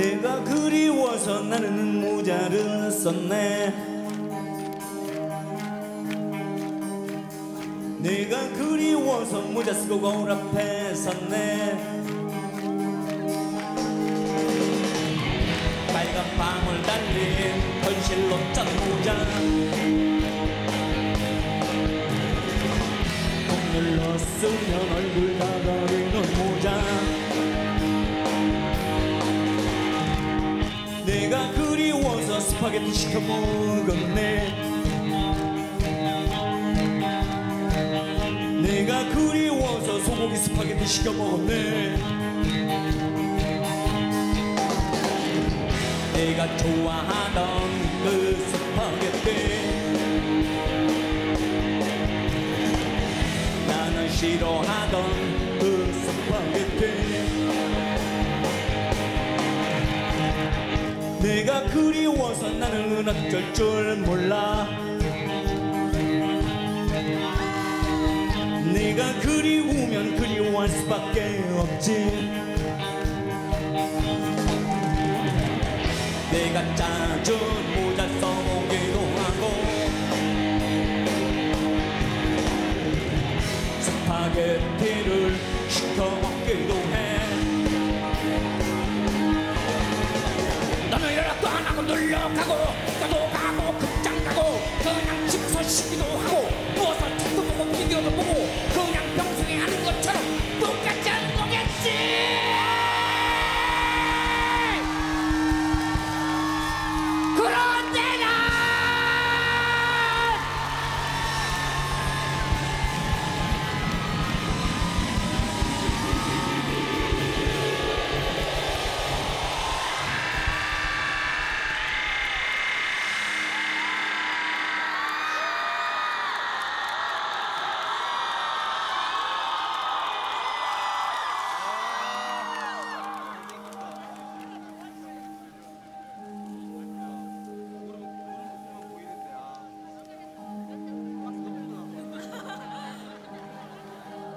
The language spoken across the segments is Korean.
내가 그리워서 나는 모자를 썼네. 내가 그리워서 모자 쓰고 거울 앞에 섰네. 빨간 방울 달린 현실로 짠 모자, 꼭 눌렀으면 얼굴 다 가리는 모자. 내가 그리워서 스파게티 시켜 먹었네. 내가 그리워서 소고기 스파게티 시켜 먹었네. 내가 좋아하던 그 스파게티 나는 싫어하던 그 스파게티. 내가 그리워서 나는 어쩔 줄 몰라. 내가 그리우면 그리워할 수밖에 없지. 내가 짜준 모자 써보기도 하고 스파게티를 시켜 먹기도 해. 너는 연락도 안 하고 놀러 가고 너도 가고 극장 가고 그냥 집에서 쉬기도 하고 누워서 책도 보고 비디오도 보고 그냥 평소에 하는 것처럼 똑같이 하는 거겠지.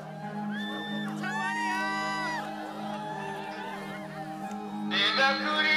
내가 그리